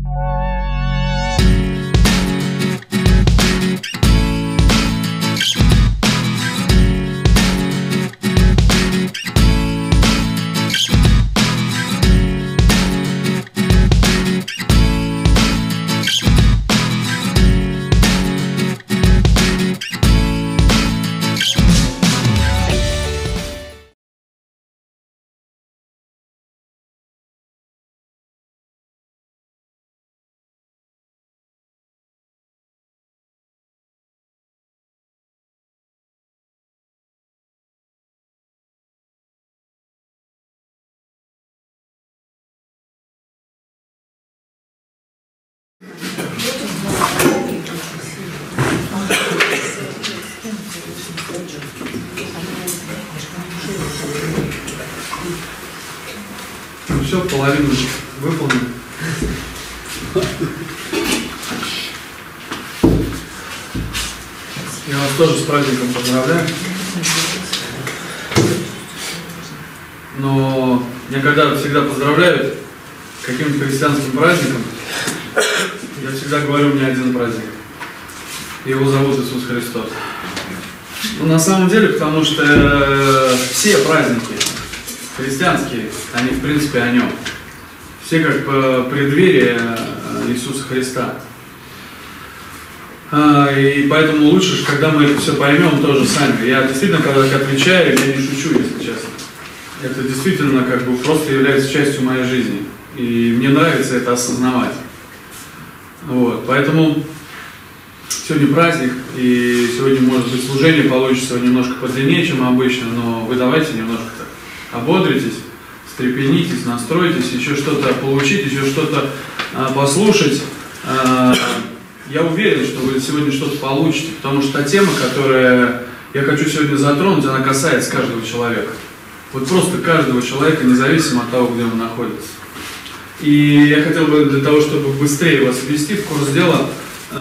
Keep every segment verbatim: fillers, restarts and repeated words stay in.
Все, половину выполнил. Я вас тоже с праздником поздравляю. Но я когда всегда поздравляю каким-то христианским праздником, я всегда говорю, у меня один праздник. Его зовут Иисус Христос. Ну, на самом деле, потому что э, все праздники христианские, они в принципе о нем. Все как э, преддверие Иисуса Христа. А, и поэтому лучше, когда мы это все поймем тоже сами. Я действительно, когда так отвечаю, я не шучу, если честно. Это действительно как бы просто является частью моей жизни. И мне нравится это осознавать. Вот, поэтому сегодня праздник, и сегодня, может быть, служение получится немножко подлиннее, чем обычно, но вы давайте немножко так ободритесь, встрепенитесь, настройтесь, еще что-то получить, еще что-то а, послушать. А, я уверен, что вы сегодня что-то получите, потому что та тема, которую я хочу сегодня затронуть, она касается каждого человека. Вот просто каждого человека, независимо от того, где он находится. И я хотел бы для того, чтобы быстрее вас ввести в курс дела, э,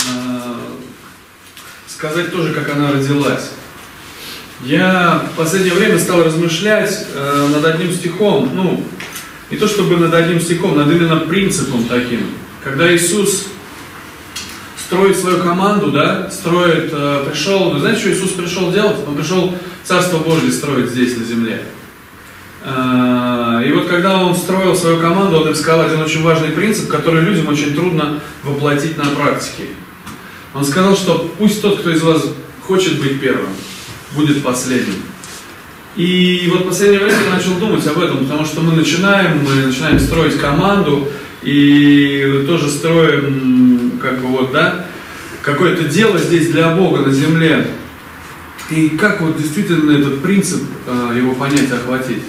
сказать тоже, как она родилась. Я в последнее время стал размышлять э, над одним стихом, ну, не то чтобы над одним стихом, над именно принципом таким. Когда Иисус строит свою команду, да, строит, э, пришел, вы знаете, что Иисус пришел делать? Он пришел Царство Божие строить здесь, на земле. И вот когда он строил свою команду, он им сказал один очень важный принцип, который людям очень трудно воплотить на практике. Он сказал, что пусть тот, кто из вас хочет быть первым, будет последним. И вот в последнее время я начал думать об этом, потому что мы начинаем, мы начинаем строить команду, и тоже строим, как бы вот, да, какое-то дело здесь для Бога на земле. И как вот действительно этот принцип, его понять, охватить.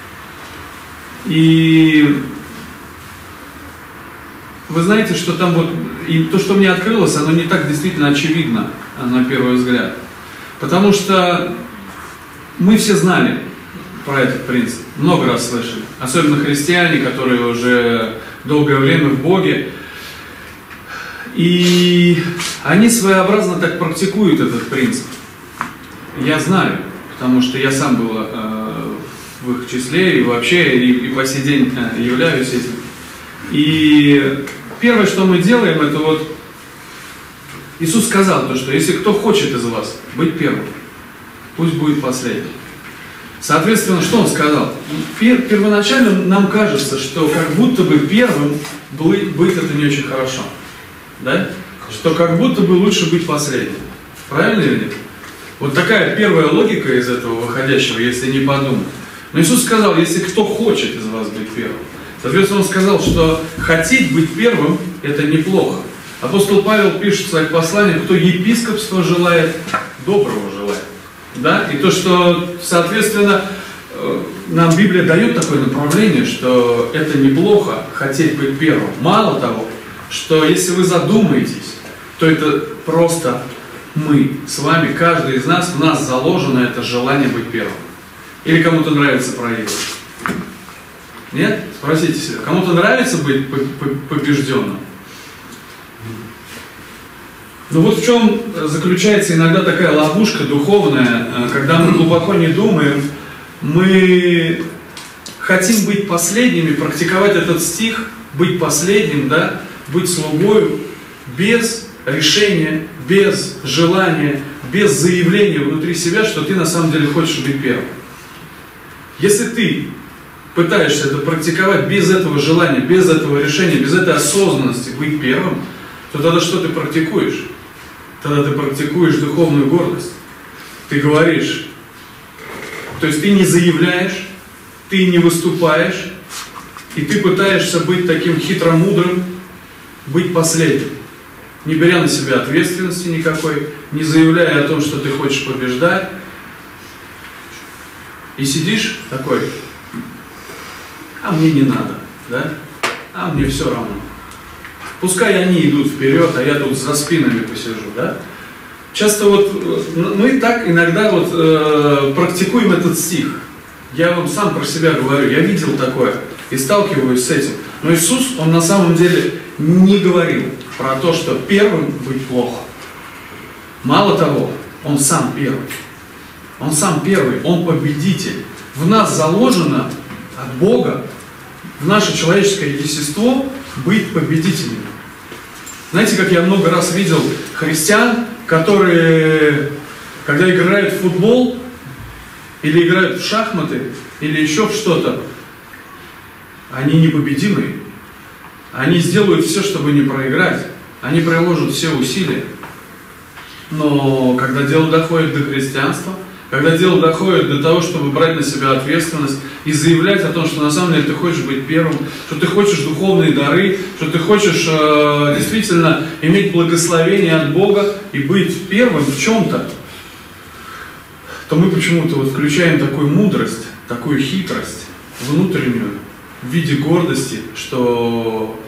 И вы знаете, что там вот, и то, что мне открылось, оно не так действительно очевидно на первый взгляд. Потому что мы все знали про этот принцип, много раз слышали. Особенно христиане, которые уже долгое время в Боге. И они своеобразно так практикуют этот принцип. Я знаю, потому что я сам был э, в их числе, и вообще, и, и по сей день э, являюсь этим. И первое, что мы делаем, это вот Иисус сказал то, что если кто хочет из вас быть первым, пусть будет последним. Соответственно, что Он сказал? Пер, первоначально нам кажется, что как будто бы первым быть, быть это не очень хорошо. Да? Что как будто бы лучше быть последним. Правильно или нет? Вот такая первая логика из этого выходящего, если не подумать. Но Иисус сказал, если кто хочет из вас быть первым. Соответственно, Он сказал, что хотеть быть первым – это неплохо. Апостол Павел пишет в своих посланиях, кто епископство желает, доброго желает. Да? И то, что, соответственно, нам Библия дает такое направление, что это неплохо хотеть быть первым. Мало того, что если вы задумаетесь, то это просто мы с вами, каждый из нас, в нас заложено это желание быть первым. Или кому-то нравится проигрывать? Нет? Спросите себя. Кому-то нравится быть побежденным? Ну вот в чем заключается иногда такая ловушка духовная, когда мы глубоко не думаем, мы хотим быть последними, практиковать этот стих, быть последним, да, быть слугою без решения, без желания, без заявления внутри себя, что ты на самом деле хочешь быть первым. Если ты пытаешься это практиковать без этого желания, без этого решения, без этой осознанности быть первым, то тогда что ты практикуешь? Тогда ты практикуешь духовную гордость. Ты говоришь, то есть ты не заявляешь, ты не выступаешь, и ты пытаешься быть таким хитромудрым, быть последним, не беря на себя ответственности никакой, не заявляя о том, что ты хочешь побеждать, и сидишь такой, а мне не надо, да? А мне все равно. Пускай они идут вперед, а я тут за спинами посижу, да? Часто вот мы так иногда вот э, практикуем этот стих. Я вам сам про себя говорю, я видел такое и сталкиваюсь с этим. Но Иисус, Он на самом деле не говорил про то, что первым быть плохо. Мало того, Он сам первый. Он сам первый, Он победитель. В нас заложено от Бога, в наше человеческое естество, быть победителями. Знаете, как я много раз видел христиан, которые, когда играют в футбол, или играют в шахматы, или еще в что-то, они непобедимые. Они сделают все, чтобы не проиграть. Они приложат все усилия. Но когда дело доходит до христианства, когда дело доходит до того, чтобы брать на себя ответственность и заявлять о том, что на самом деле ты хочешь быть первым, что ты хочешь духовные дары, что ты хочешь э, действительно иметь благословение от Бога и быть первым в чем-то, то мы почему-то вот включаем такую мудрость, такую хитрость внутреннюю в виде гордости, что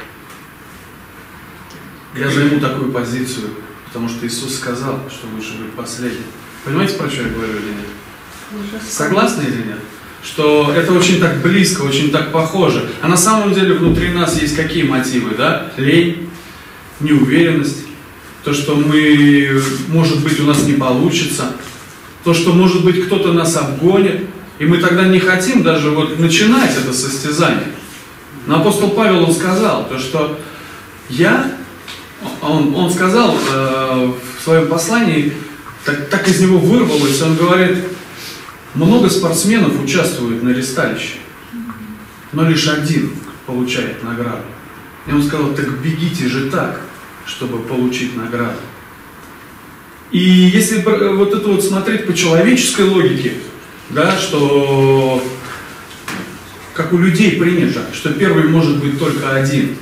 я займу такую позицию, потому что Иисус сказал, что лучше быть последним. Понимаете, про что я говорю или нет? Согласны или нет? Что это очень так близко, очень так похоже. А на самом деле внутри нас есть какие мотивы, да? Лень, неуверенность, то, что мы, может быть, у нас не получится, то, что, может быть, кто-то нас обгонит, и мы тогда не хотим даже вот начинать это состязание. Но апостол Павел, он сказал, то, что я, он, он сказал э, в своем послании, так, так из него вырвалось, он говорит, много спортсменов участвуют на ресталище, но лишь один получает награду. И он сказал, так бегите же так, чтобы получить награду. И если вот это вот смотреть по человеческой логике, да, что как у людей принято, что первый может быть только один,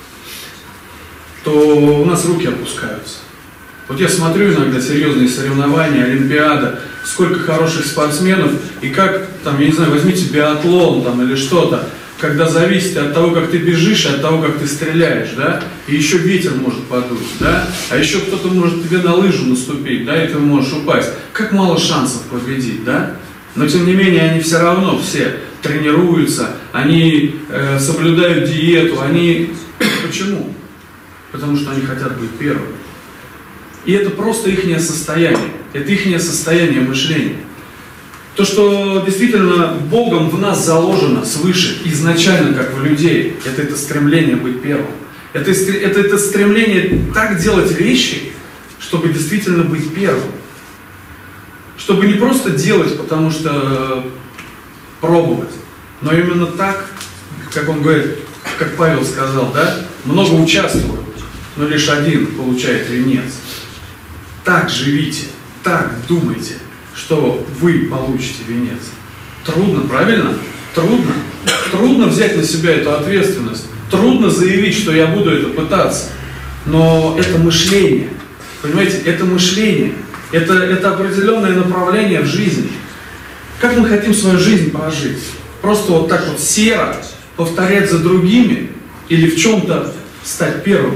то у нас руки опускаются. Вот я смотрю иногда серьезные соревнования, Олимпиада, сколько хороших спортсменов, и как, там, я не знаю, возьмите биатлон там, или что-то, когда зависит от того, как ты бежишь, и от того, как ты стреляешь, да, и еще ветер может подуть, да, а еще кто-то может тебе на лыжу наступить, да, и ты можешь упасть. Как мало шансов победить, да? Но тем не менее они все равно все тренируются, они э, соблюдают диету, они... Почему? Потому что они хотят быть первыми. И это просто ихнее состояние, это ихнее состояние мышления. То, что действительно Богом в нас заложено свыше, изначально, как в людей, это это стремление быть первым. Это, это, это стремление так делать вещи, чтобы действительно быть первым. Чтобы не просто делать, потому что пробовать, но именно так, как он говорит, как Павел сказал, да, много участвуют, но лишь один получает венец. Так живите, так думайте, что вы получите венец. Трудно, правильно? Трудно. Трудно взять на себя эту ответственность. Трудно заявить, что я буду это пытаться. Но это мышление. Понимаете, это мышление. Это, это определенное направление в жизни. Как мы хотим свою жизнь прожить? Просто вот так вот серо повторять за другими или в чем-то стать первым?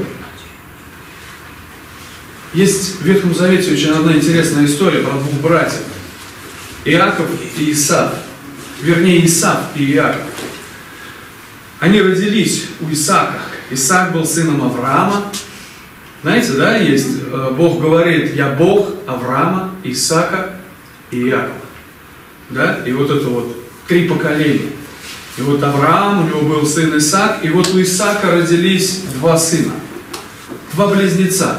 Есть в Ветхом Завете очень одна интересная история про двух братьев. Иаков и Исав. Вернее, Исав и Иаков. Они родились у Исаака. Исаак был сыном Авраама. Знаете, да, есть, Бог говорит, я Бог Авраама, Исаака и Иакова. Да? И вот это вот три поколения. И вот Авраам, у него был сын Исаак, и вот у Исаака родились два сына. два близнеца.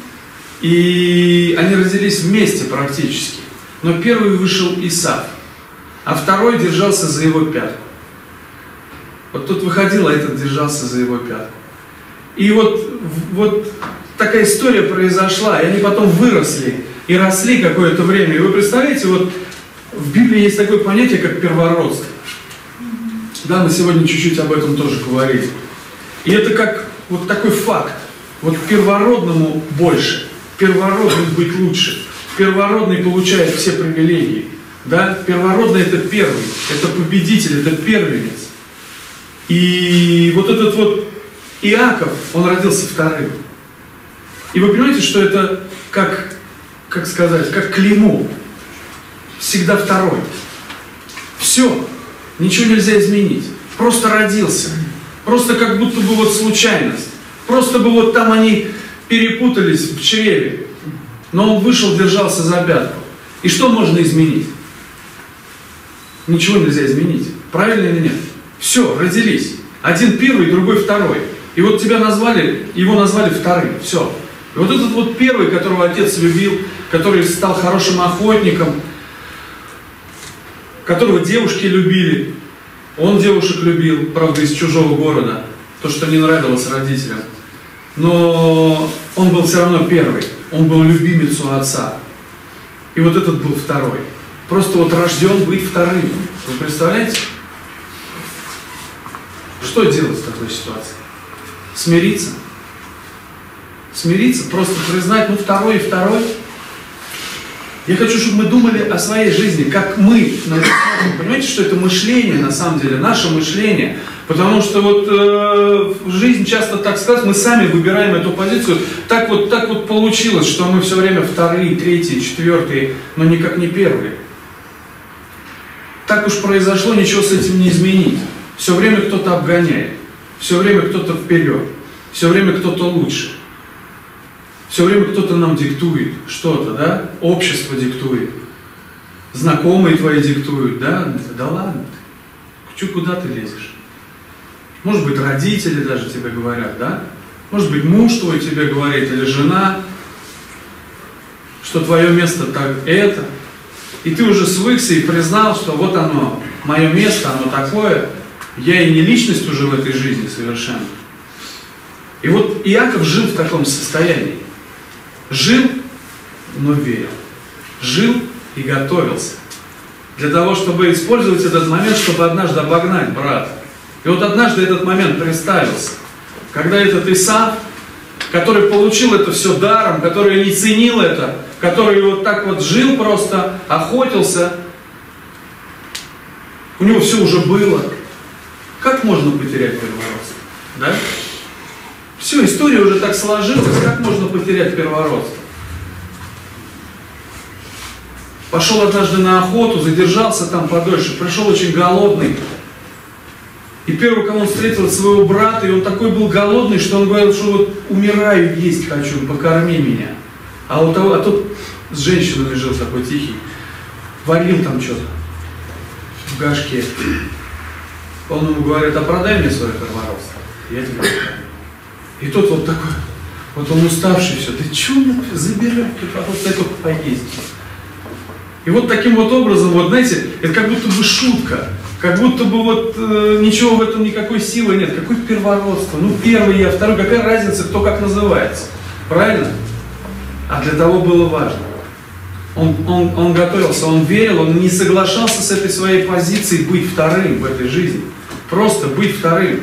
И они родились вместе практически. Но первый вышел Исав, а второй держался за его пятку. Вот тот выходил, а этот держался за его пятку. И вот, вот такая история произошла, и они потом выросли и росли какое-то время. И вы представляете, вот в Библии есть такое понятие, как первородство. Да, мы сегодня чуть-чуть об этом тоже говорили. И это как вот такой факт. Вот первородному больше, первородный быть лучше. Первородный получает все привилегии. Да? Первородный это первый, это победитель, это первенец. И вот этот вот Иаков, он родился вторым. И вы понимаете, что это как, как сказать, как клеймо. Всегда второй. Все. Ничего нельзя изменить. Просто родился. Просто как будто бы вот случайность. Просто бы вот там они перепутались в чреве. Но он вышел, держался за пятку. И что можно изменить? Ничего нельзя изменить. Правильно или нет? Все, родились. Один первый, другой второй. И вот тебя назвали, его назвали вторым. Все. И вот этот вот первый, которого отец любил, который стал хорошим охотником, которого девушки любили. Он девушек любил, правда, из чужого города. То, что не нравилось родителям. Но он был все равно первый. Он был любимец у отца. И вот этот был второй. Просто вот рожден быть вторым. Вы представляете? Что делать в такой ситуации? Смириться? Смириться, просто признать, ну второй и второй. Я хочу, чтобы мы думали о своей жизни, как мы на это смотрим. Понимаете, что это мышление, на самом деле, наше мышление. Потому что вот э, жизнь часто так сказать, мы сами выбираем эту позицию. Так вот, так вот получилось, что мы все время вторые, третьи, четвертые, но никак не первые. Так уж произошло, ничего с этим не изменить. Все время кто-то обгоняет, все время кто-то вперед, все время кто-то лучше. Все время кто-то нам диктует что-то, да? Общество диктует. Знакомые твои диктуют, да? Да ладно, ты, куда ты лезешь? Может быть, родители даже тебе говорят, да? Может быть, муж твой тебе говорит, или жена, что твое место так это. И ты уже свыкся и признал, что вот оно, мое место, оно такое. Я и не личность уже в этой жизни совершенно. И вот Иаков жил в таком состоянии. Жил, но верил. Жил и готовился. Для того, чтобы использовать этот момент, чтобы однажды обогнать брата. И вот однажды этот момент представился. Когда этот Исав, который получил это все даром, который не ценил это, который вот так вот жил просто, охотился, у него все уже было. Как можно потерять первородство? Да? Все, история уже так сложилась, как можно потерять первородство? Пошел однажды на охоту, задержался там подольше, пришел очень голодный. И первый, кого он встретил, своего брата, и он такой был голодный, что он говорил, что вот умираю, есть хочу, покорми меня. А, у того, а тот с женщиной жил такой тихий, варил там что-то в горшке. Он ему говорит, а продай мне свое первородство, я тебе продам. И тот вот такой, вот он уставший все, ты что мне забирай, просто это поесть. И вот таким вот образом, вот знаете, это как будто бы шутка, как будто бы вот э, ничего в этом, никакой силы нет, какое первородство, ну первый я, второй, какая разница, кто как называется, правильно? А для того было важно. Он, он, он готовился, он верил, он не соглашался с этой своей позицией быть вторым в этой жизни, просто быть вторым.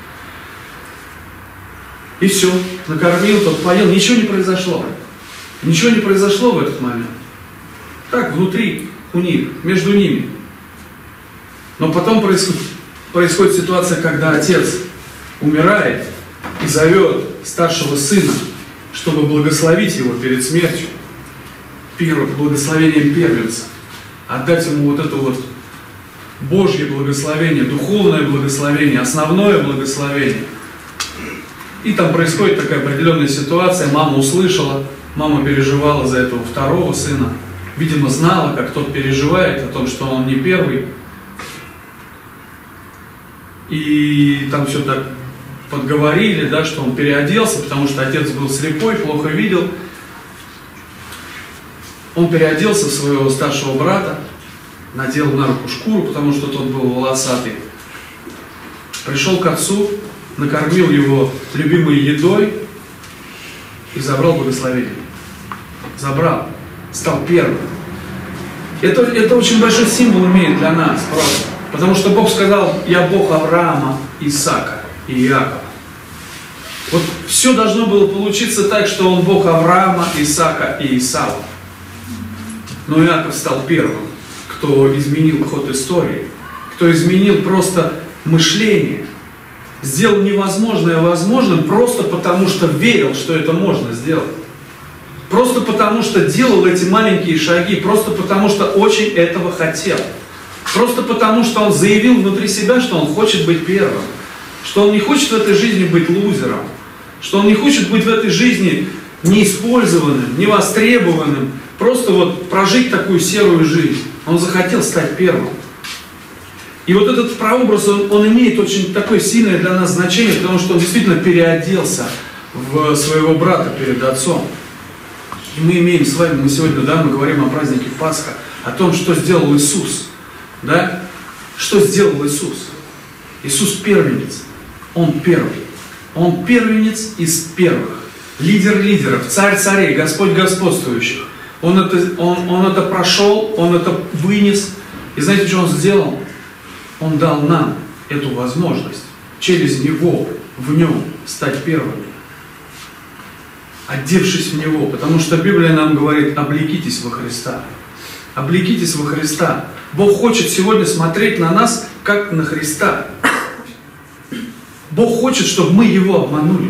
И все, накормил, тот поел, ничего не произошло. Ничего не произошло в этот момент. Так, внутри, у них, между ними. Но потом происходит, происходит ситуация, когда отец умирает и зовет старшего сына, чтобы благословить его перед смертью, первым благословением первенца, отдать ему вот это вот Божье благословение, духовное благословение, основное благословение. И там происходит такая определенная ситуация, мама услышала, мама переживала за этого второго сына, видимо, знала, как тот переживает о том, что он не первый. И там все так подговорили, да, что он переоделся, потому что отец был слепой, плохо видел. Он переоделся в своего старшего брата, надел на руку шкуру, потому что тот был волосатый. Пришел к отцу, накормил его любимой едой и забрал благословение. Забрал, стал первым. Это, это очень большой символ имеет для нас просто. Потому что Бог сказал: я Бог Авраама, Исаака и Иакова. Вот все должно было получиться так, что он Бог Авраама, Исаака и Исава. Но Иаков стал первым, кто изменил ход истории, кто изменил просто мышление, сделал невозможное возможным просто потому, что верил, что это можно сделать. Просто потому, что делал эти маленькие шаги, просто потому, что очень этого хотел. Просто потому, что он заявил внутри себя, что он хочет быть первым, что он не хочет в этой жизни быть лузером, что он не хочет быть в этой жизни неиспользованным, невостребованным, просто вот прожить такую серую жизнь. Он захотел стать первым. И вот этот прообраз, он, он имеет очень такое сильное для нас значение, потому что он действительно переоделся в своего брата перед отцом. И мы имеем с вами, мы сегодня, да, мы говорим о празднике Пасха, о том, что сделал Иисус. Да? Что сделал Иисус? Иисус первенец. Он первый. Он первенец из первых. Лидер лидеров, царь царей, Господь господствующих. Он это, он, он это прошел, он это вынес. И знаете, что он сделал? Он дал нам эту возможность через Него, в Нем стать первыми. Одевшись в Него. Потому что Библия нам говорит: облекитесь во Христа. Облекитесь во Христа. Бог хочет сегодня смотреть на нас, как на Христа. Бог хочет, чтобы мы Его обманули.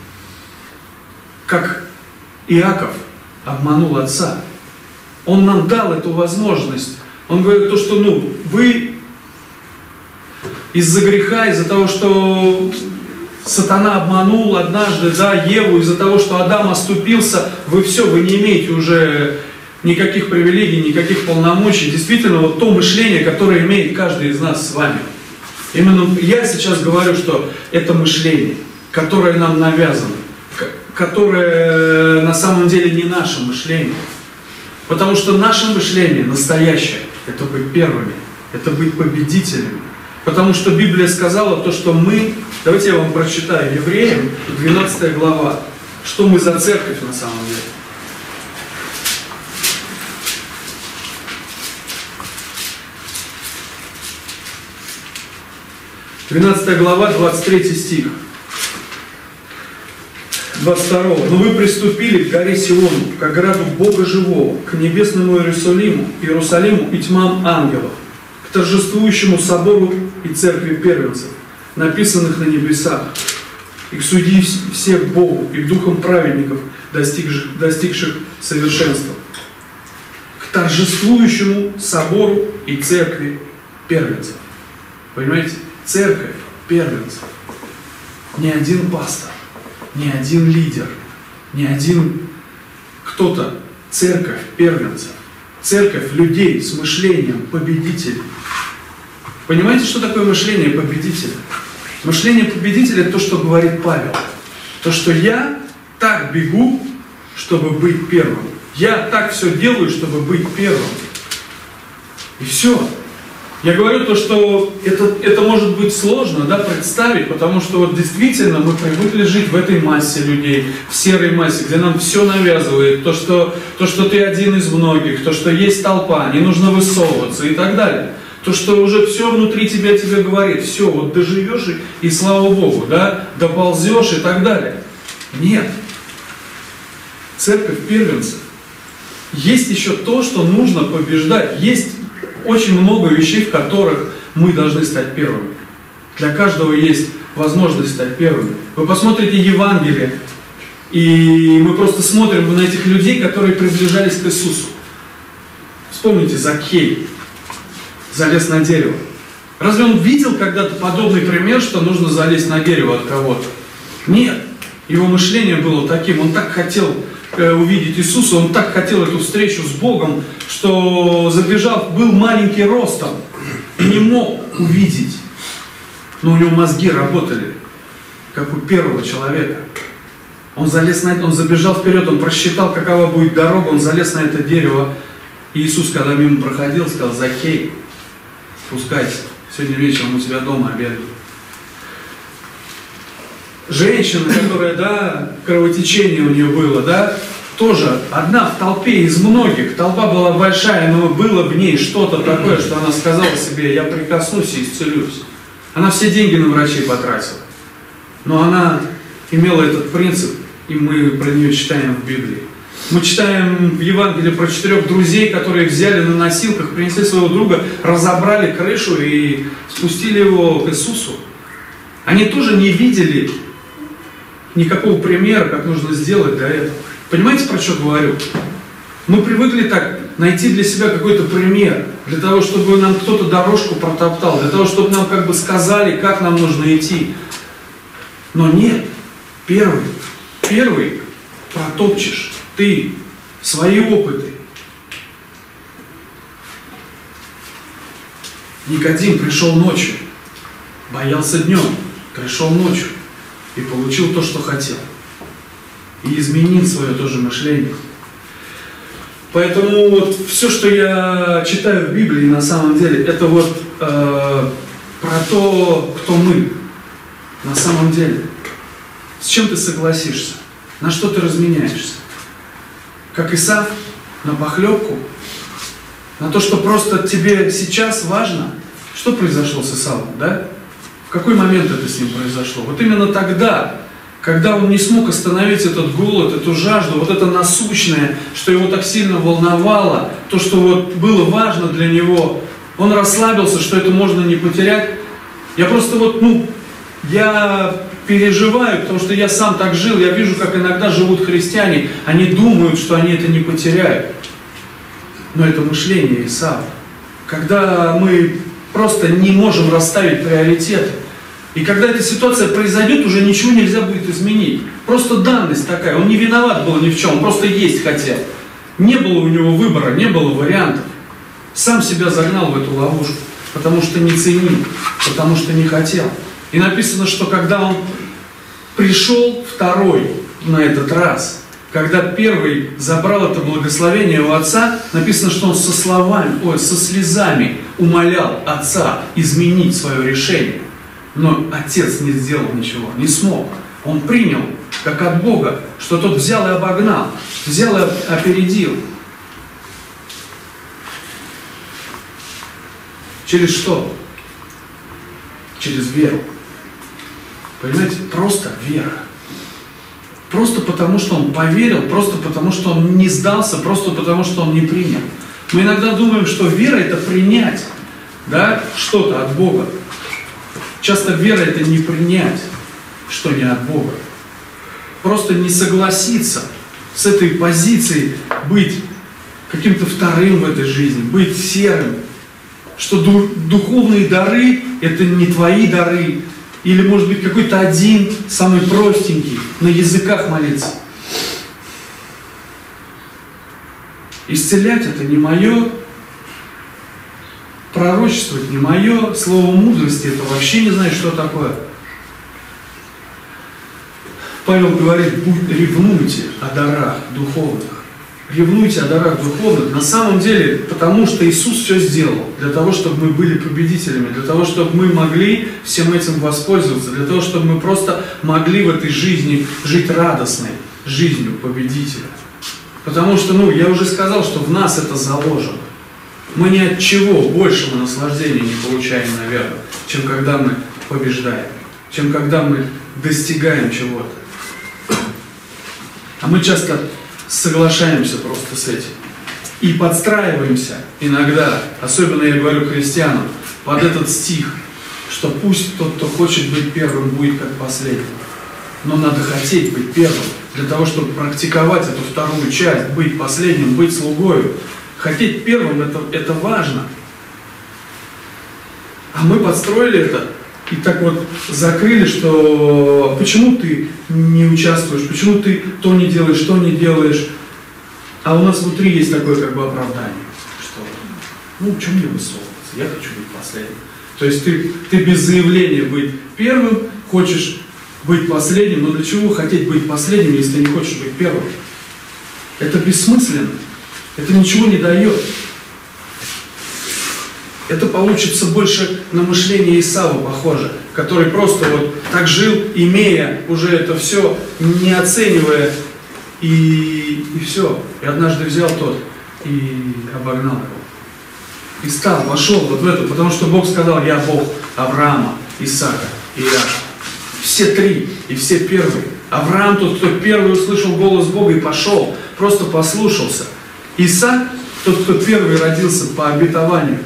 Как Иаков обманул отца. Он нам дал эту возможность. Он говорит то, что ну, вы из-за греха, из-за того, что сатана обманул однажды, да, Еву, из-за того, что Адам оступился, вы все, вы не имеете уже никаких привилегий, никаких полномочий. Действительно, вот то мышление, которое имеет каждый из нас с вами. Именно я сейчас говорю, что это мышление, которое нам навязано, которое на самом деле не наше мышление. Потому что наше мышление настоящее – это быть первыми, это быть победителями. Потому что Библия сказала то, что мы, давайте я вам прочитаю, Евреям, двенадцатая глава, что мы за церковь на самом деле. двенадцатая глава, двадцать третий стих. двадцать второго. «Но вы приступили к горе Сиону, к ограду Бога живого, к небесному Иерусалиму, Иерусалиму и тьмам ангелов, к торжествующему собору и церкви первенцев, написанных на небесах, и к судьи всех Богу, и к духам праведников, достигших, достигших совершенства, к торжествующему собору и церкви первенцев». Понимаете? Церковь первенцев. Ни один пастор, ни один лидер, ни один кто-то. Церковь первенцев. Церковь людей с мышлением победителей. Понимаете, что такое мышление победителя? Мышление победителя – это то, что говорит Павел. То, что я так бегу, чтобы быть первым. Я так все делаю, чтобы быть первым. И все. Я говорю то, что это, это может быть сложно, да, представить, потому что вот действительно мы привыкли жить в этой массе людей, в серой массе, где нам все навязывает, то что, то, что ты один из многих, то, что есть толпа, не нужно высовываться и так далее. То, что уже все внутри тебя тебе говорит, все, вот доживешь и, и слава Богу, да, доползешь и так далее. Нет. Церковь первенцев. Есть еще то, что нужно побеждать. Есть очень много вещей, в которых мы должны стать первыми. Для каждого есть возможность стать первыми. Вы посмотрите Евангелие, и мы просто смотрим на этих людей, которые приближались к Иисусу. Вспомните Закхей, залез на дерево. Разве он видел когда-то подобный пример, что нужно залезть на дерево от кого-то? Нет. Его мышление было таким, он так хотел увидеть Иисуса, он так хотел эту встречу с Богом, что забежав, был маленький ростом и не мог увидеть. Но у него мозги работали. как у первого человека. Он залез на это, он забежал вперед, он просчитал, какова будет дорога, он залез на это дерево. И Иисус, когда мимо проходил, сказал: Закхей, спускайся, сегодня вечером у тебя дома обедают. Женщина, которая, да, кровотечение у нее было, да, тоже одна в толпе из многих. Толпа была большая, но было в ней что-то такое, что она сказала себе: я прикоснусь и исцелюсь. Она все деньги на врачей потратила. Но она имела этот принцип, и мы про нее читаем в Библии. Мы читаем в Евангелии про четырех друзей, которые взяли на носилках, принесли своего друга, разобрали крышу и спустили его к Иисусу. Они тоже не видели никакого примера, как нужно сделать для этого. Понимаете, про что говорю? Мы привыкли так найти для себя какой-то пример, для того, чтобы нам кто-то дорожку протоптал, для того, чтобы нам как бы сказали, как нам нужно идти. Но нет, первый, первый протопчешь ты свои опыты. Никодим пришел ночью, боялся днем, пришел ночью и получил то, что хотел. И изменил свое тоже мышление. Поэтому вот все, что я читаю в Библии, на самом деле, это вот э, про то, кто мы на самом деле. С чем ты согласишься? На что ты разменяешься? Как Исав, на похлебку? На то, что просто тебе сейчас важно? Что произошло с Исавом, да? В какой момент это с ним произошло? Вот именно тогда, когда он не смог остановить этот голод, эту жажду, вот это насущное, что его так сильно волновало, то, что вот было важно для него, он расслабился, что это можно не потерять. Я просто вот, ну, я переживаю, потому что я сам так жил, я вижу, как иногда живут христиане, они думают, что они это не потеряют. Но это мышление Исава. Когда мы просто не можем расставить приоритеты. И когда эта ситуация произойдет, уже ничего нельзя будет изменить. Просто данность такая. Он не виноват был ни в чем, он просто есть хотел. Не было у него выбора, не было вариантов. Сам себя загнал в эту ловушку, потому что не ценил, потому что не хотел. И написано, что когда он пришел второй на этот раз, когда первый забрал это благословение у отца, написано, что он со словами, ой, со слезами умолял отца изменить свое решение. Но отец не сделал ничего, не смог. Он принял, как от Бога, что тот взял и обогнал, взял и опередил. Через что? Через веру. Понимаете? Просто вера. Просто потому, что он поверил, просто потому, что он не сдался, просто потому, что он не принял. Мы иногда думаем, что вера — это принять, да, что-то от Бога. Часто вера — это не принять, что не от Бога. Просто не согласиться с этой позицией быть каким-то вторым в этой жизни, быть серым. Что духовные дары — это не твои дары. Или, может быть, какой-то один, самый простенький, на языках молиться. Исцелять — это не мое, пророчествовать не мое, слово мудрости — это вообще не знаю, что такое. Павел говорит: ревнуйте о дарах духовных. Ревнуйте о дарах духовных. На самом деле, потому что Иисус все сделал. Для того, чтобы мы были победителями. Для того, чтобы мы могли всем этим воспользоваться. Для того, чтобы мы просто могли в этой жизни жить радостной жизнью победителя. Потому что, ну, я уже сказал, что в нас это заложено. Мы ни от чего большего наслаждения не получаем, наверное, чем когда мы побеждаем. Чем когда мы достигаем чего-то. А мы часто соглашаемся просто с этим. И подстраиваемся иногда, особенно я говорю христианам, под этот стих, что пусть тот, кто хочет быть первым, будет как последним. Но надо хотеть быть первым, для того, чтобы практиковать эту вторую часть, быть последним, быть слугою. Хотеть первым это, это важно. А мы подстроили это и так вот закрыли, что почему ты не участвуешь, почему ты то не делаешь, то не делаешь. А у нас внутри есть такое как бы оправдание, что ну, что мне высовываться, я хочу быть последним. То есть ты, ты без заявления быть первым, хочешь быть последним, но для чего хотеть быть последним, если ты не хочешь быть первым? Это бессмысленно. Это ничего не дает. Это получится больше на мышление Исава похоже, который просто вот так жил, имея уже это все, не оценивая, и, и все. И однажды взял тот и обогнал его. И стал, вошел вот в это, потому что Бог сказал: я Бог Авраама, Исаака и Иакова. Все три и все первые. Авраам тот, кто первый услышал голос Бога и пошел, просто послушался. Исаак тот, кто первый родился по обетованию,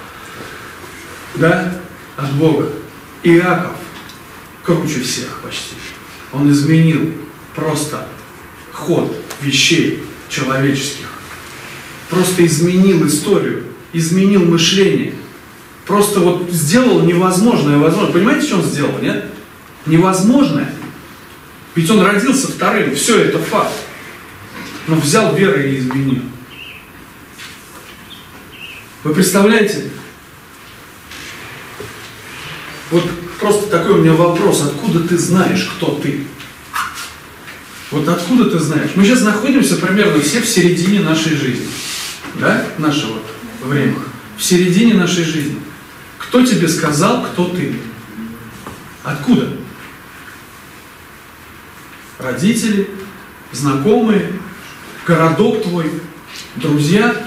да, от Бога. Иаков круче всех почти. Он изменил просто ход вещей человеческих. Просто изменил историю, изменил мышление. Просто вот сделал невозможное возможно. Понимаете, что он сделал, нет? Невозможное. Ведь он родился вторым, все это факт. Но взял веру и изменил. Вы представляете? Вот просто такой у меня вопрос: откуда ты знаешь, кто ты? Вот откуда ты знаешь? Мы сейчас находимся примерно все в середине нашей жизни. Да? Нашего времени. В середине нашей жизни. Кто тебе сказал, кто ты? Откуда? Родители, знакомые, городок твой, друзья.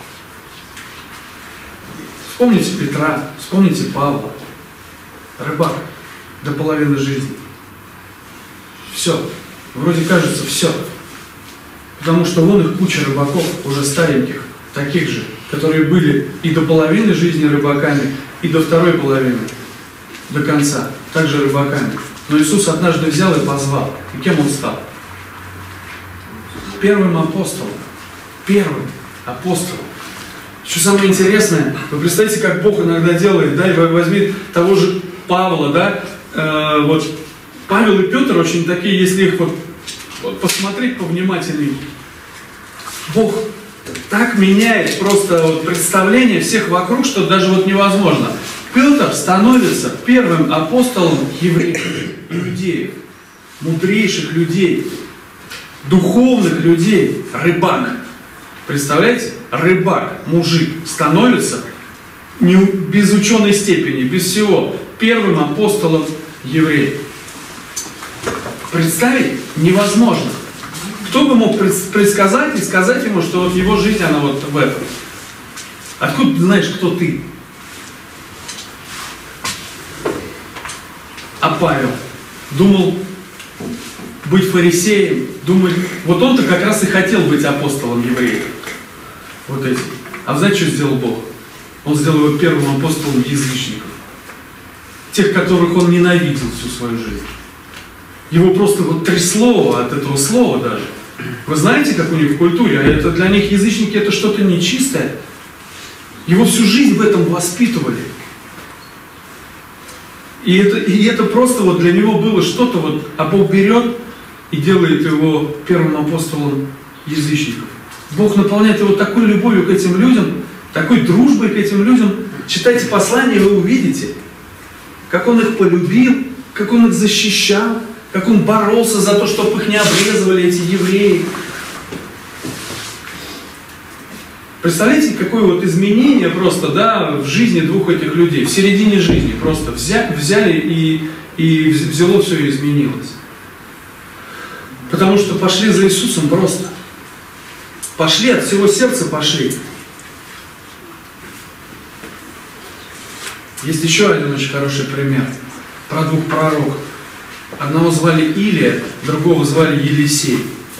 Вспомните Петра, вспомните Павла. Рыбак до половины жизни. Все. Вроде кажется, все. Потому что вон их куча рыбаков, уже стареньких, таких же, которые были и до половины жизни рыбаками, и до второй половины, до конца, также рыбаками. Но Иисус однажды взял и позвал. И кем он стал? Первым апостолом. Первым апостолом. Что самое интересное, вы представляете, как Бог иногда делает, да, и возьми того же Павла, да, э, вот Павел и Петр очень такие, если их вот, вот посмотреть повнимательнее, Бог так меняет просто вот представление всех вокруг, что даже вот невозможно. Петр становится первым апостолом евреев, иудеев, мудрейших людей, духовных людей, рыбак. Представляете? Рыбак, мужик, становится не, без ученой степени, без всего, первым апостолом евреев. Представить невозможно. Кто бы мог предсказать и сказать ему, что вот его жизнь, она вот в этом? Откуда ты знаешь, кто ты? А Павел думал быть фарисеем, думать, вот он-то как раз и хотел быть апостолом евреев. Вот этим. А знаете, что сделал Бог? Он сделал его первым апостолом язычников. Тех, которых он ненавидел всю свою жизнь. Его просто вот трясло от этого слова даже. Вы знаете, как у них в культуре, а это для них язычники это что-то нечистое. Его всю жизнь в этом воспитывали. И это, и это просто вот для него было что-то вот, а Бог берет и делает его первым апостолом язычников. Бог наполняет его такой любовью к этим людям, такой дружбой к этим людям. Читайте послание, вы увидите, как он их полюбил, как он их защищал, как он боролся за то, чтобы их не обрезывали, эти евреи. Представляете, какое вот изменение просто, да, в жизни двух этих людей, в середине жизни просто взяли, взяли и, и взяло все и изменилось. Потому что пошли за Иисусом просто. Пошли, от всего сердца пошли. Есть еще один очень хороший пример про двух пророков. Одного звали Илия, другого звали Елисей.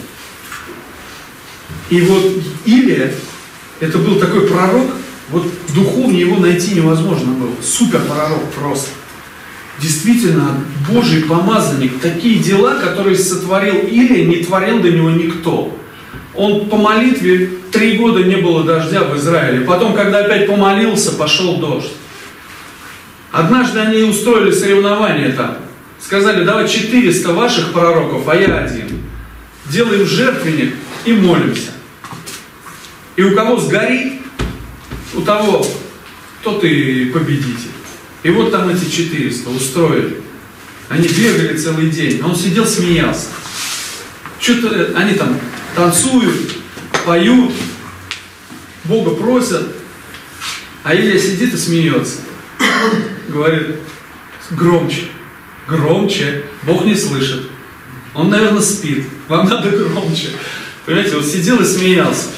И вот Илия, это был такой пророк, вот духовнее его найти невозможно было. Супер пророк просто. Действительно, Божий помазанник. Такие дела, которые сотворил Илия, не творил до него никто. Он по молитве, три года не было дождя в Израиле. Потом, когда опять помолился, пошел дождь. Однажды они устроили соревнования там. Сказали, давай четыреста ваших пророков, а я один. Делаем жертвенник и молимся. И у кого сгорит, у того тот и победитель. И вот там эти четыреста устроили. Они бегали целый день, а он сидел, смеялся. Что-то они там танцуют, поют, Бога просят, а Илия сидит и смеется. Говорит, громче, громче, Бог не слышит. Он, наверное, спит, вам надо громче. Понимаете, он сидел и смеялся.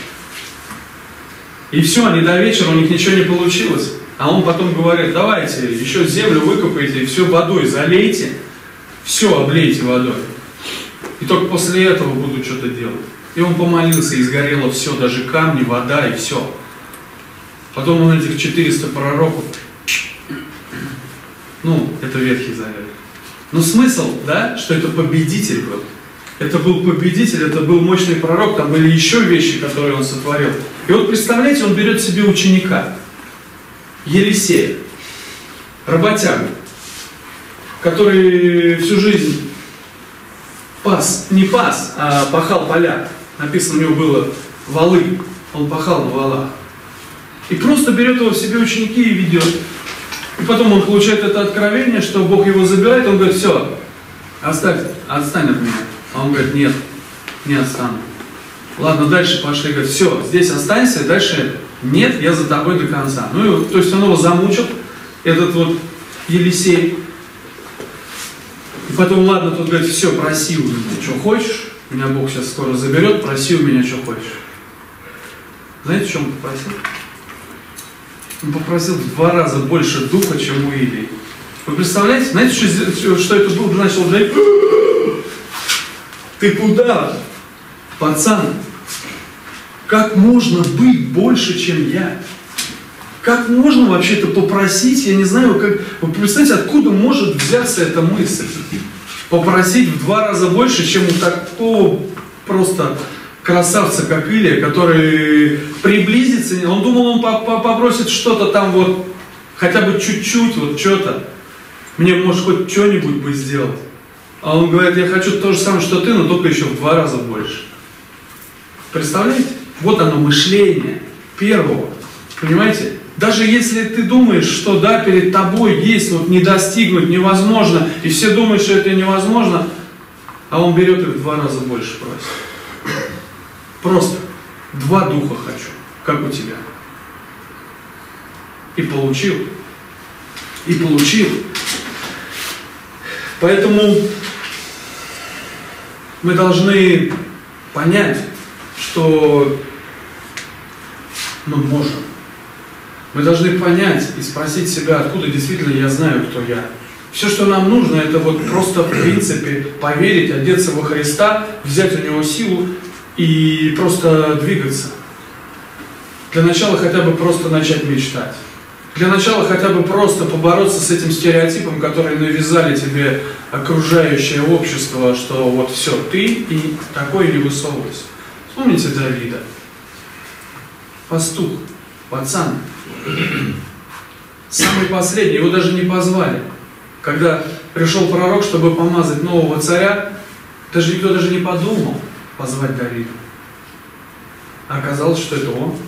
И все, они до вечера, у них ничего не получилось. А он потом говорит, давайте еще землю выкопайте, все водой залейте, все облейте водой. И только после этого буду что-то делать. И он помолился, и сгорело все, даже камни, вода и все. Потом он этих четыреста пророков, ну, это Ветхий Завет. Но смысл, да, что это победитель был. Это был победитель, это был мощный пророк, там были еще вещи, которые он сотворил. И вот представляете, он берет себе ученика, Елисея, работягу, который всю жизнь пас, не пас, а пахал поля. Написано, у него было валы, он пахал на валах. И просто берет его в себе ученики и ведет. И потом он получает это откровение, что Бог его забирает, он говорит, все, оставь, отстань от меня. А он говорит, нет, не отстану. Ладно, дальше пошли, говорит, все, здесь останься, дальше нет, я за тобой до конца. Ну, и, то есть он его замучил, этот вот Елисей. И потом, ладно, тут говорит, все, проси у меня, что хочешь, меня Бог сейчас скоро заберет, проси у меня, что хочешь. Знаете, в чем он попросил? Он попросил в два раза больше духа, чем у Илии. Вы представляете? Знаете, что, что это дух начал говорить? Ты куда, пацан? Как можно быть больше, чем я? Как можно вообще-то попросить, я не знаю, как, вы представляете, откуда может взяться эта мысль? Попросить в два раза больше, чем у такого просто красавца, как Илия, который приблизится, он думал, он попросит что-то там вот, хотя бы чуть-чуть, вот что-то, мне может хоть что-нибудь бы сделать. А он говорит, я хочу то же самое, что ты, но только еще в два раза больше. Представляете? Вот оно мышление первого, понимаете? Даже если ты думаешь, что да, перед тобой есть, вот не достигнуть невозможно, и все думают, что это невозможно, а он берет их в два раза больше просит. Просто два духа хочу, как у тебя. И получил. И получил. Поэтому мы должны понять, что мы можем. Мы должны понять и спросить себя, откуда действительно я знаю, кто я. Все, что нам нужно, это вот просто в принципе поверить, одеться во Христа, взять у Него силу и просто двигаться. Для начала хотя бы просто начать мечтать. Для начала хотя бы просто побороться с этим стереотипом, который навязали тебе окружающее общество, что вот все, ты и такой не высовывайся. Вспомните Давида. Пастух, пацан. Самый последний, его даже не позвали. Когда пришел пророк, чтобы помазать нового царя, даже никто даже не подумал позвать Давида. А оказалось, что это он.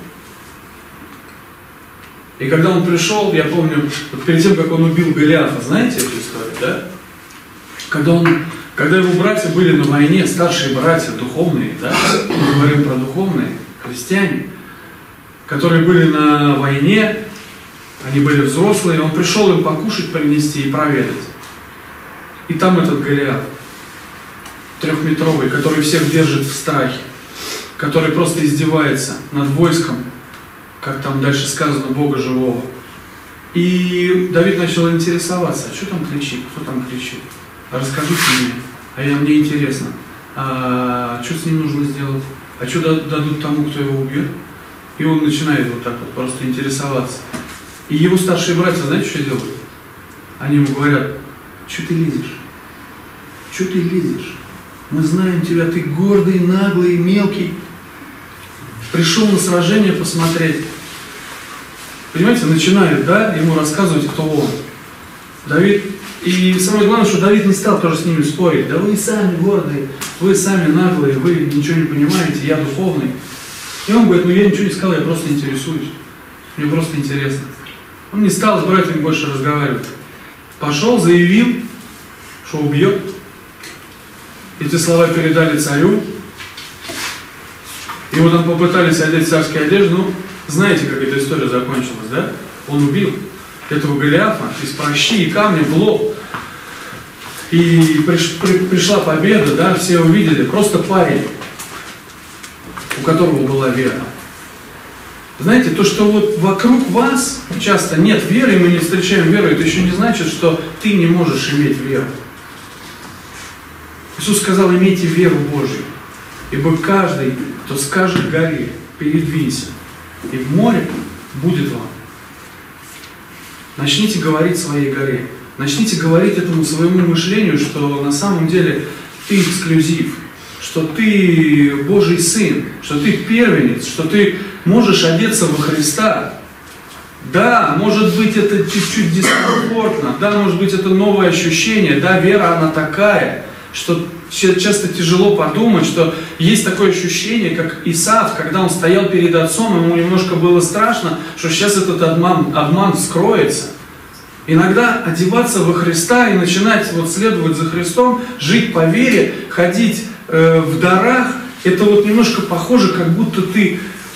И когда он пришел, я помню, вот перед тем, как он убил Голиафа, знаете эту историю, да? Когда, он, когда его братья были на войне, старшие братья, духовные, да? Мы говорим про духовные, христиане, которые были на войне, они были взрослые, он пришел им покушать принести и проведать. И там этот Голиаф, трехметровый, который всех держит в страхе, который просто издевается над войском, как там дальше сказано, Бога живого. И Давид начал интересоваться, а что там кричит, кто там кричит? А расскажите мне, а я, мне интересно, а что с ним нужно сделать? А что дадут тому, кто его убьет? И он начинает вот так вот просто интересоваться. И его старшие братья, знаете, что делают? Они ему говорят, что ты лезешь? Что ты лезешь? Мы знаем тебя, ты гордый, наглый, мелкий. Пришел на сражение посмотреть. Понимаете, начинает, да, ему рассказывать, кто он. Давид. И самое главное, что Давид не стал тоже с ними спорить. Да вы сами гордые, вы сами наглые, вы ничего не понимаете, я духовный. И он говорит, ну я ничего не сказал, я просто интересуюсь. Мне просто интересно. Он не стал с братьями больше разговаривать. Пошел, заявил, что убьет. Эти слова передали царю. И вот он попытались одеть царские одежды. Ну, знаете, как эта история закончилась, да? Он убил этого Голиафа из прощи и камня в лоб. И приш, при, пришла победа, да, все увидели. Просто парень, у которого была вера. Знаете, то, что вот вокруг вас часто нет веры, и мы не встречаем веру, это еще не значит, что ты не можешь иметь веру. Иисус сказал: имейте веру Божью, ибо каждый, кто скажет горе, передвинься, и в море будет вам. Начните говорить своей горе, начните говорить этому своему мышлению, что на самом деле ты эксклюзив, что ты Божий Сын, что ты первенец, что ты можешь одеться во Христа. Да, может быть, это чуть-чуть дискомфортно, да, может быть, это новое ощущение, да, вера, она такая, что часто тяжело подумать, что есть такое ощущение, как Исав, когда он стоял перед отцом, ему немножко было страшно, что сейчас этот обман, обман вскроется. Иногда одеваться во Христа и начинать вот следовать за Христом, жить по вере, ходить э, в дарах, это вот немножко похоже, как будто ты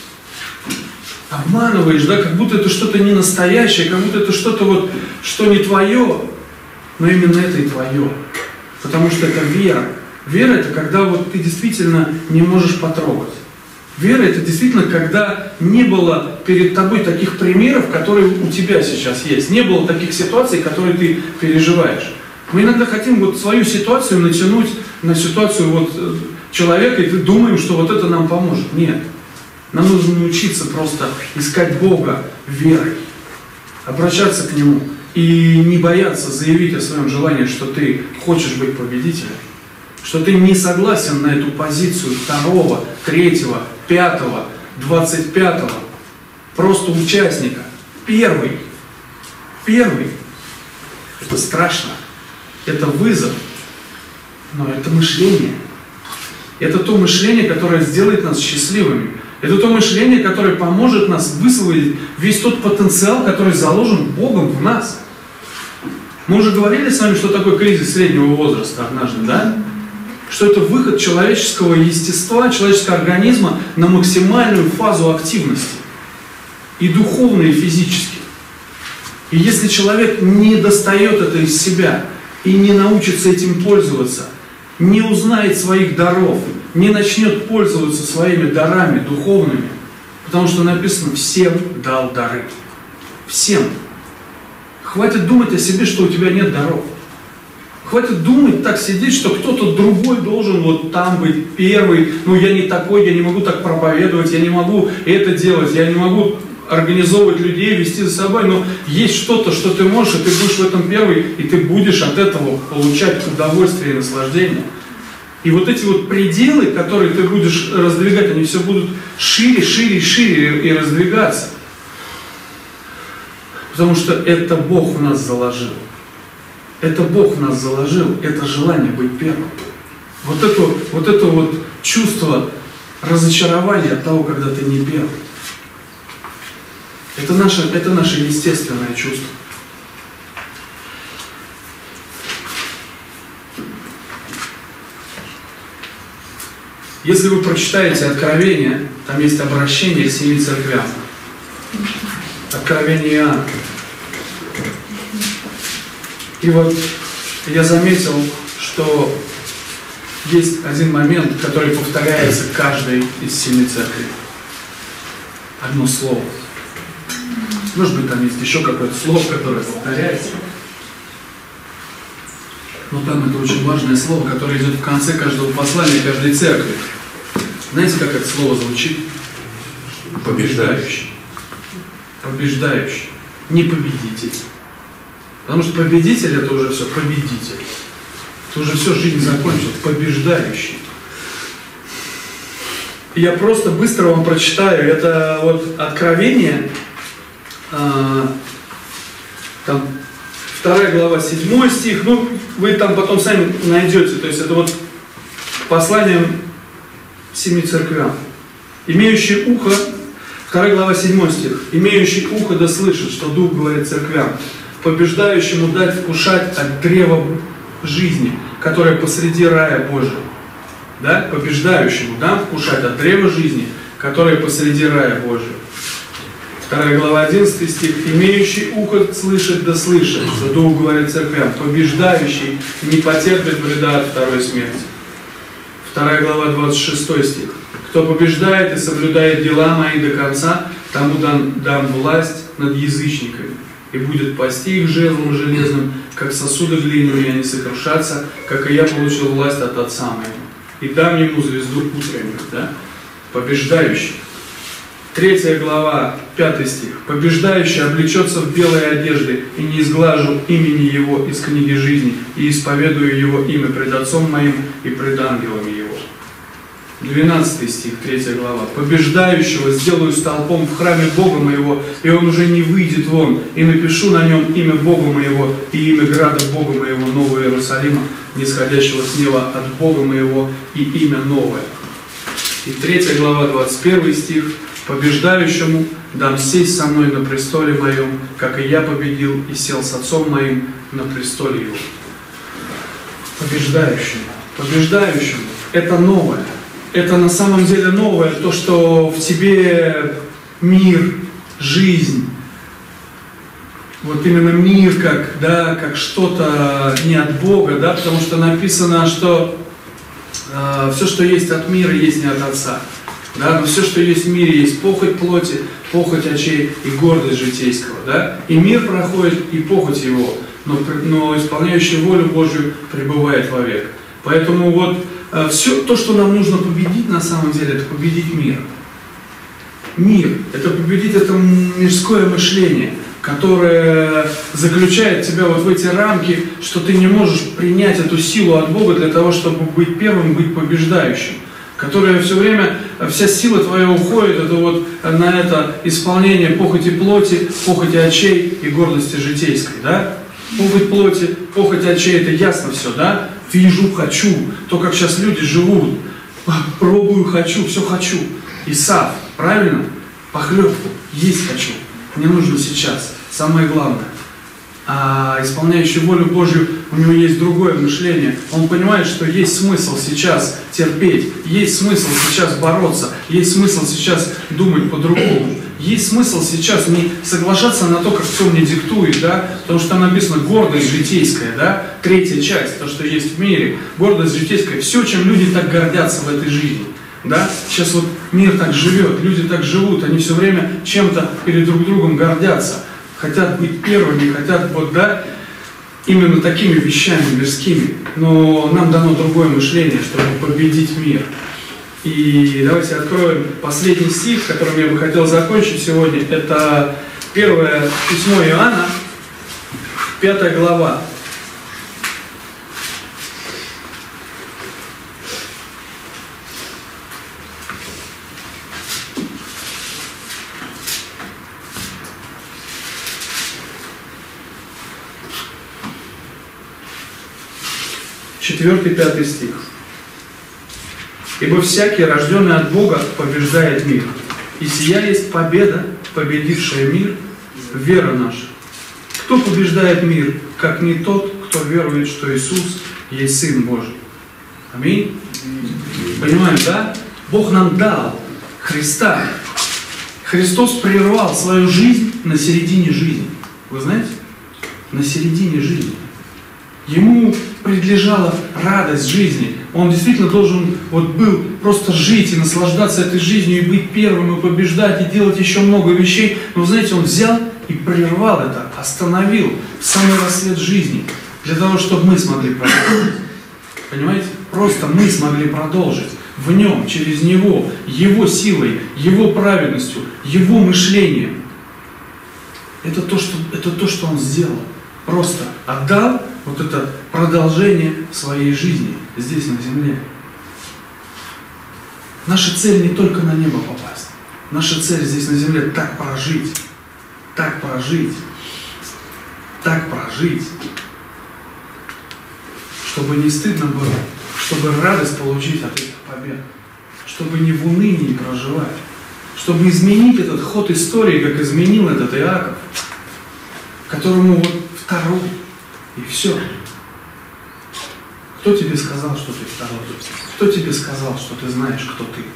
обманываешь, да, как будто это что-то не настоящее, как будто это что-то вот, что не твое, но именно это и твое. Потому что это вера. Вера — это когда вот ты действительно не можешь потрогать. Вера — это действительно, когда не было перед тобой таких примеров, которые у тебя сейчас есть. Не было таких ситуаций, которые ты переживаешь. Мы иногда хотим вот свою ситуацию натянуть на ситуацию вот человека, и думаем, что вот это нам поможет. Нет. Нам нужно научиться просто искать Бога верой, обращаться к Нему и не бояться заявить о своем желании, что ты хочешь быть победителем, что ты не согласен на эту позицию второго, третьего, пятого, двадцать пятого, просто участника. Первый. Первый. Это страшно. Это вызов. Но это мышление. Это то мышление, которое сделает нас счастливыми. Это то мышление, которое поможет нас высвободить весь тот потенциал, который заложен Богом в нас. Мы уже говорили с вами, что такое кризис среднего возраста однажды, да? Что это выход человеческого естества, человеческого организма на максимальную фазу активности. И духовно, и физически. И если человек не достает это из себя, и не научится этим пользоваться, не узнает своих даров, не начнет пользоваться своими дарами духовными, потому что написано: всем дал дары. Всем. Хватит думать о себе, что у тебя нет даров. Хватит думать, так сидеть, что кто-то другой должен вот там быть первый. Ну я не такой, я не могу так проповедовать, я не могу это делать, я не могу организовывать людей, вести за собой, но есть что-то, что ты можешь, и ты будешь в этом первый, и ты будешь от этого получать удовольствие и наслаждение. И вот эти вот пределы, которые ты будешь раздвигать, они все будут шире, шире, шире и раздвигаться. Потому что это Бог в нас заложил. Это Бог в нас заложил, это желание быть первым. Вот это вот, это вот чувство разочарования от того, когда ты не первый. Это наше, это наше естественное чувство. Если вы прочитаете Откровение, там есть обращение к семи церквям. Откровение Иоанна. И вот я заметил, что есть один момент, который повторяется каждой из семи церквей. Одно слово. Может быть, там есть еще какое-то слово, которое повторяется. Но там это очень важное слово, которое идет в конце каждого послания, каждой церкви. Знаете, как это слово звучит? Побеждающий. Побеждающий. Не победитель. Потому что победитель — это уже все, победитель. Это уже все, жизнь закончилась. Побеждающий. И я просто быстро вам прочитаю. Это вот Откровение, а, там, вторая глава, седьмой стих. Ну, вы там потом сами найдете. То есть это вот послание семи церквям. Имеющий ухо, вторая глава, седьмой стих. Имеющий ухо да слышит, что Дух говорит церквям. Побеждающему дать вкушать от древа жизни, которое посреди рая Божьего. Да? Побеждающему дам вкушать от древа жизни, которое посреди рая Божьего. Вторая глава, одиннадцатый стих. «Имеющий ухо слышать, да слышит, что Дух говорит церквям, побеждающий не потерпит вреда от второй смерти». Вторая глава, двадцать шестой стих. «Кто побеждает и соблюдает дела мои до конца, тому дам, дам власть над язычниками, и будет пасти их жезлом железным, как сосуды глиняные, и они сокрушатся, как и я получил власть от Отца моего. И дам ему звезду утреннюю». Да? Побеждающий. Третья глава, пятый стих. «Побеждающий облечется в белые одежды, и не изглажу имени его из книги жизни, и исповедую его имя пред Отцом моим и пред ангелами его». двенадцатый стих, третья глава. «Побеждающего сделаю столпом в храме Бога моего, и он уже не выйдет вон, и напишу на нем имя Бога моего и имя града Бога моего, Нового Иерусалима, нисходящего с неба от Бога моего, и имя новое». И третья глава, двадцать первый стих. «Побеждающему дам сесть со мной на престоле моем, как и я победил и сел с Отцом моим на престоле его». Побеждающему. Побеждающему. Это новое. Это на самом деле новое, то, что в тебе мир, жизнь. Вот именно мир как, да, как что-то не от Бога, да, потому что написано, что э, все, что есть от мира, есть не от Отца. Да, но все, что есть в мире, есть похоть плоти, похоть очей и гордость житейского. Да? И мир проходит, и похоть его, но, но исполняющий волю Божью пребывает вовек. Поэтому вот э, все то, что нам нужно победить на самом деле, это победить мир. Мир – это победить это мирское мышление, которое заключает тебя вот в эти рамки, что ты не можешь принять эту силу от Бога для того, чтобы быть первым, быть побеждающим. Которая все время, вся сила твоя уходит это вот на это исполнение похоти плоти, похоти очей и гордости житейской, да? Похоть плоти, похоть очей, это ясно все, да? Вижу, хочу, то, как сейчас люди живут, пробую, хочу, все хочу. Исав, правильно? Похлебку, есть хочу, мне нужно сейчас, самое главное. А исполняющий волю Божью, у него есть другое мышление. Он понимает, что есть смысл сейчас терпеть, есть смысл сейчас бороться, есть смысл сейчас думать по-другому. Есть смысл сейчас не соглашаться на то, как все мне диктует, да? Потому что там написано гордость житейская, да? Третья часть, то, что есть в мире. Гордость житейская, все, чем люди так гордятся в этой жизни. Да? Сейчас вот мир так живет, люди так живут, они все время чем-то перед друг другом гордятся. Хотят быть первыми, хотят вот, да, именно такими вещами мирскими. Но нам дано другое мышление, чтобы победить мир. И давайте откроем последний стих, которым я бы хотел закончить сегодня. Это первое письмо Иоанна, пятая глава. Четвертый, пятый стих. «Ибо всякий, рожденный от Бога, побеждает мир. И сия есть победа, победившая мир, вера наша. Кто побеждает мир, как не тот, кто верует, что Иисус есть Сын Божий?» Аминь. Понимаем, да? Бог нам дал Христа. Христос прервал свою жизнь на середине жизни. Вы знаете? На середине жизни. Ему предлежала радость жизни. Он действительно должен вот был просто жить и наслаждаться этой жизнью, и быть первым, и побеждать, и делать еще много вещей. Но, знаете, он взял и прервал это, остановил в самый рассвет жизни, для того, чтобы мы смогли продолжить. Понимаете? Просто мы смогли продолжить. В нем, через него, его силой, его праведностью, его мышлением. Это то, что, это то, что он сделал. Просто отдал вот это продолжение своей жизни здесь, на земле. Наша цель не только на небо попасть. Наша цель здесь, на земле, так прожить. Так прожить. Так прожить. Чтобы не стыдно было. Чтобы радость получить от этих побед. Чтобы не в унынии проживать. Чтобы изменить этот ход истории, как изменил этот Иаков. Которому вот второй. И все. Кто тебе сказал, что ты второй? Кто тебе сказал, что ты знаешь, кто ты?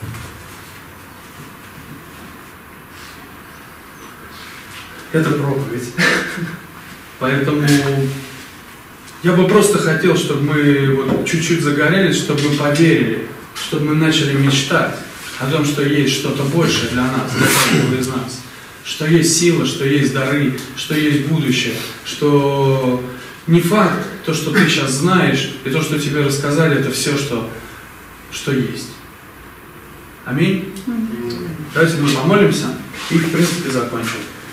Это проповедь. Поэтому я бы просто хотел, чтобы мы вот чуть-чуть загорелись, чтобы мы поверили, чтобы мы начали мечтать о том, что есть что-то большее для нас, для каждого из нас. Что есть сила, что есть дары, что есть будущее, что не факт, то, что ты сейчас знаешь, и то, что тебе рассказали, это все, что, что есть. Аминь? Давайте мы помолимся и, в принципе, закончим.